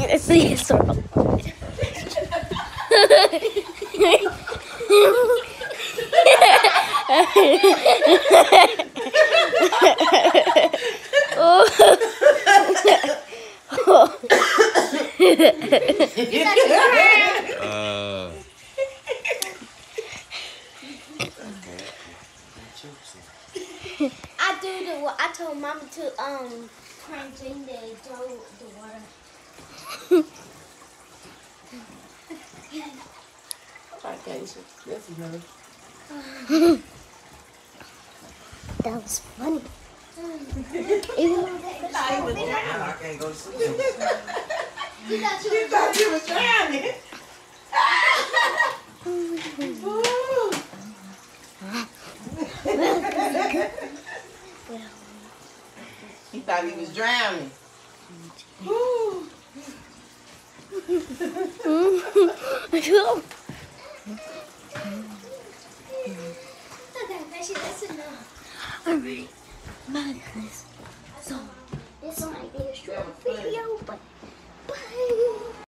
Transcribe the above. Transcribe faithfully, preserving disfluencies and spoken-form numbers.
see his throat. uh. I do the. I told Mama to um crank in there and throw the water. Okay, so that's enough. That was funny. Even though that I can't go to sleep. You thought you you thought you was drowning. He thought he was drowning. Okay, that's enough. Alright, my goodness. So, this might be a short video, but bye.